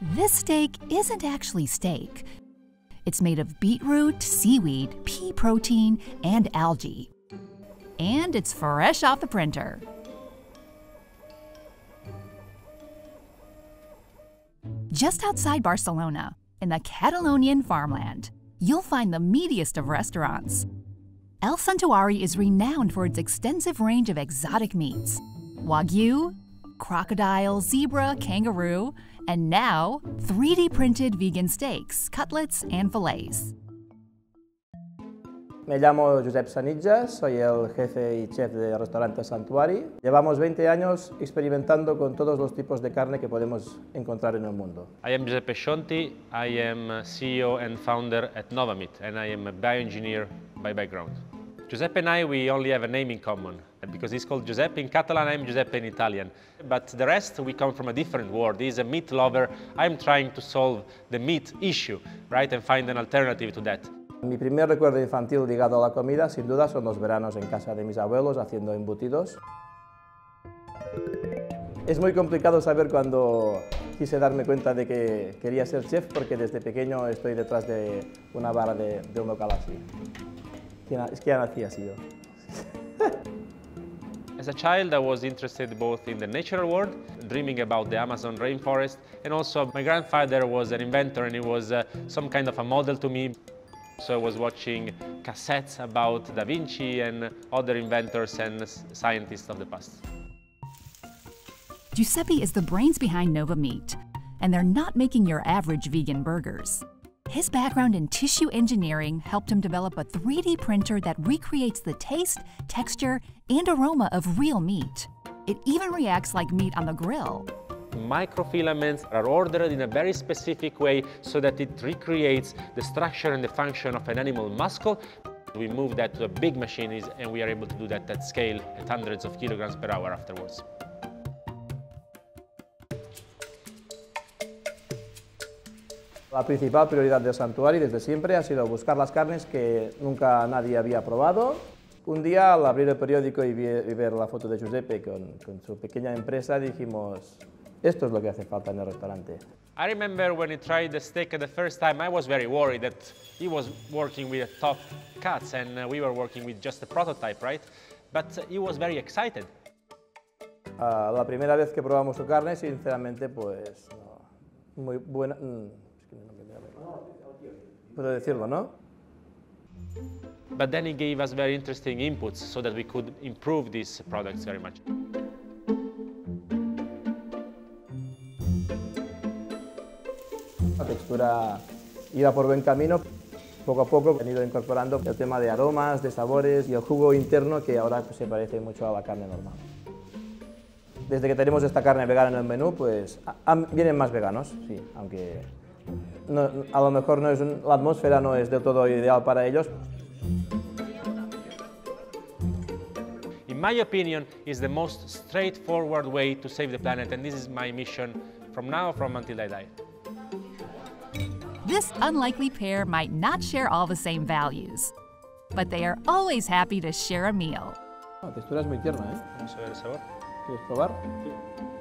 This steak isn't actually steak. It's made of beetroot, seaweed, pea protein, and algae. And it's fresh off the printer. Just outside Barcelona, in the Catalonian farmland, you'll find the meatiest of restaurants. El Santuari is renowned for its extensive range of exotic meats: wagyu, crocodile, zebra, kangaroo, and now 3D printed vegan steaks, cutlets, and fillets. Me llamo Josep Sanitjas, soy el jefe y chef del restaurante Santuari. Llevamos 20 años experimentando con todos los tipos de carne que podemos encontrar en el mundo. I am Giuseppe Scionti, I am CEO and founder at Novamit, and I am a bioengineer by background. Giuseppe and we only have a name in common, because he's called Giuseppe in Catalan, I'm Giuseppe in Italian. But the rest, we come from a different world. He's a meat lover, I'm trying to solve the meat issue, right, and find an alternative to that. Mi primer recuerdo infantil ligado a la comida, sin duda, son los veranos en casa de mis abuelos haciendo embutidos. Es muy complicado saber cuando quise darme cuenta de que quería ser chef, porque desde pequeño estoy detrás de una barra de un local así. Es que ya nací así yo. As a child, I was interested both in the natural world, dreaming about the Amazon rainforest, and also my grandfather was an inventor and he was some kind of a model to me. So I was watching cassettes about Da Vinci and other inventors and scientists of the past. Giuseppe is the brains behind Nova Meat, and they're not making your average vegan burgers. His background in tissue engineering helped him develop a 3D printer that recreates the taste, texture, and aroma of real meat. It even reacts like meat on the grill. Microfilaments are ordered in a very specific way so that it recreates the structure and the function of an animal muscle. We move that to a big machine and we are able to do that at scale at hundreds of kilograms per hour afterwards. La principal prioridad del Santuari desde siempre ha sido buscar las carnes que nunca nadie había probado. Un día, al abrir el periódico y ver la foto de Giuseppe con su pequeña empresa, dijimos: esto es lo que hace falta en el restaurante. I remember when he tried the steak the first time, I was very worried that he was working with top cuts and we were working with just a prototype, right? But he was very excited. La primera vez que probamos su carne, sinceramente, pues, no, muy buena. Puedo decirlo, ¿no? But then he gave us very interesting inputs so that we could improve these products very much. La textura iba por buen camino. Poco a poco han ido incorporando el tema de aromas, de sabores y el jugo interno, que ahora pues, se parece mucho a la carne normal. Desde que tenemos esta carne vegana en el menú, pues vienen más veganos, sí, aunque no, a lo mejor no es la atmósfera no es del todo ideal para ellos. In my opinion, is the most straightforward way to save the planet, and this is my mission from now from until I die. This unlikely pair might not share all the same values, but they are always happy to share a meal. La textura es muy tierna, ¿eh? Vamos a ver el sabor. ¿Quieres probar? Sí.